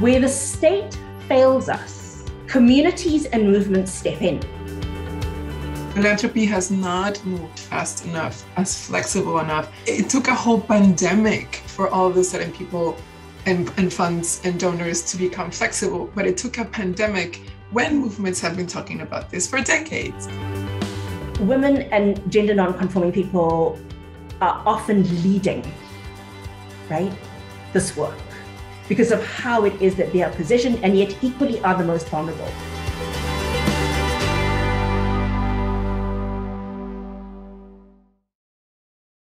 Where the state fails us, communities and movements step in. Philanthropy has not moved fast enough, as flexible enough. It took a whole pandemic for all of a sudden people and funds and donors to become flexible, but it took a pandemic when movements have been talking about this for decades. Women and gender non-conforming people are often leading, right, this work because of how it is that they are positioned and yet equally are the most vulnerable.